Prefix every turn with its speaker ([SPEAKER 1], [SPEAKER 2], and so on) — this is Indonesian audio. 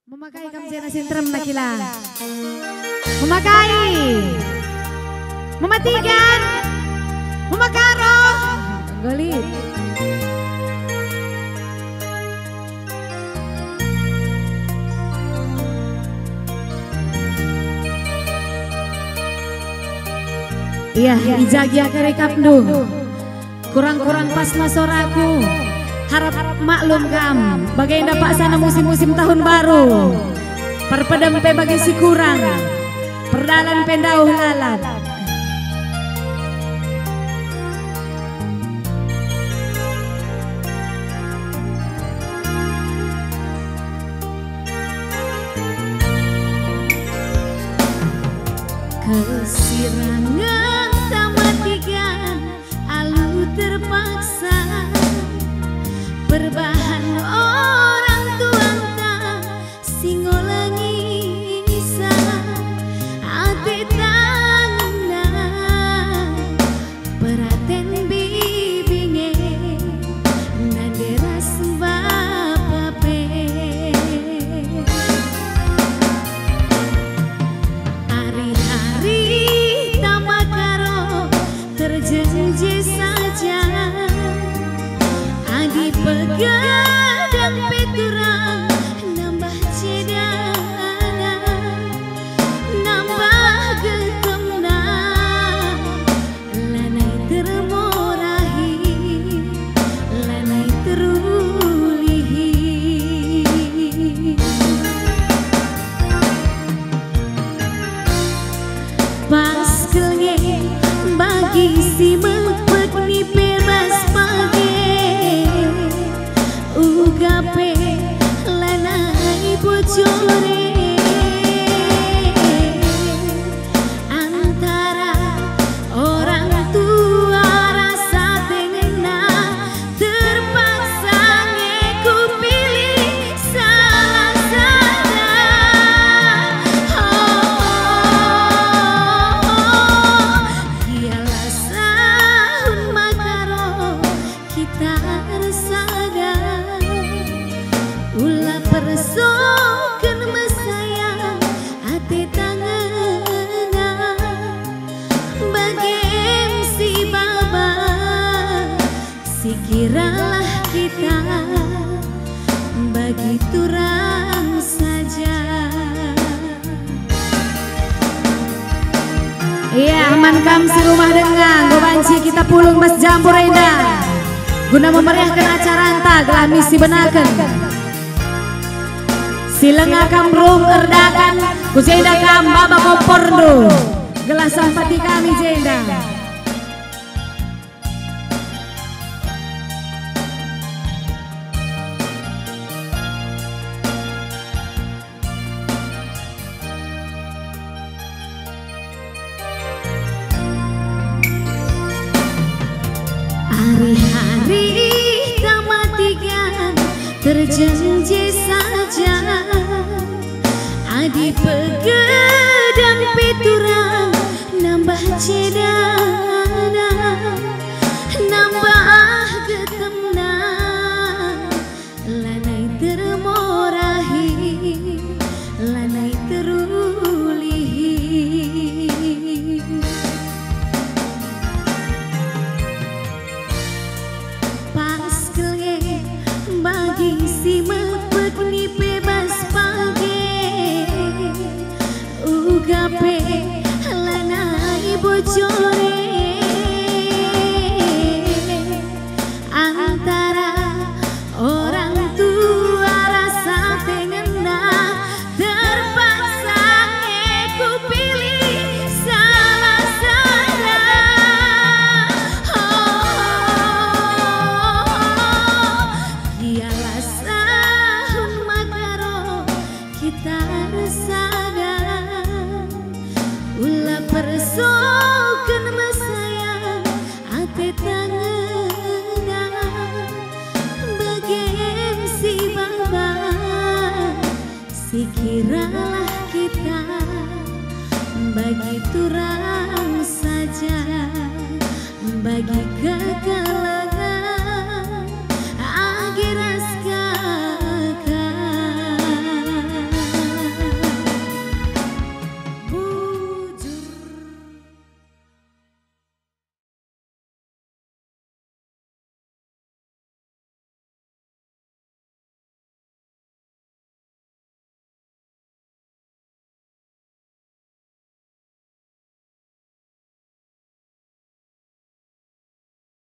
[SPEAKER 1] Memakai kamjana sintram nakila. Memakai. Mematikan. Memakaro. Golit. Iya, ijagya kerekap du. Kurang-kurang pas masoraku. Harap maklum kam, bagaimana pak sana musim-musim tahun baru. Perpedam pe bagi si kurang, perdalan pendauh lalat. Kesirangan tamatikan, alu terpaksa. Berbahan orang tuanta singolangi isa ati tangna peraten bibinge naderas bapape hari-hari tamakaro terjanji saja adi pegadang peturang nambah cedana nambah getemna lanai termorahi lanai terulihi pas kelenge bagi si mepek ni bebas ugape lanai bocore antara orang tua rasa tengena terpaksa ngeku pilih salah sana ialah sahun makaro kita resada ulah persokan mesayang hati tangena bagem si baba sikiralah kita bagi turang saja. Iya aman kam si rumah dengan gobanci kita pulung mas jampur indah guna memeriahkan acara anta gelah misi benakan silengakam rum erdakan ku jenda kam baba kompor du gelas sampati kami jenda hari-hari tamatikan terjanji saja adi pegadang peturang nambah cedana nambah getemna lanai termorahi lanai terulihi pas kelenge bagi si mepek ni bebas pagi ugape lanai bocore antara orang tua rasa tengena terpaksa aku pilih salah sana ialah sahun makaro kita resada ulah persokan mesayang hati tangena bagem si baba sikiralah kita bagi turang saja bagi kekalahan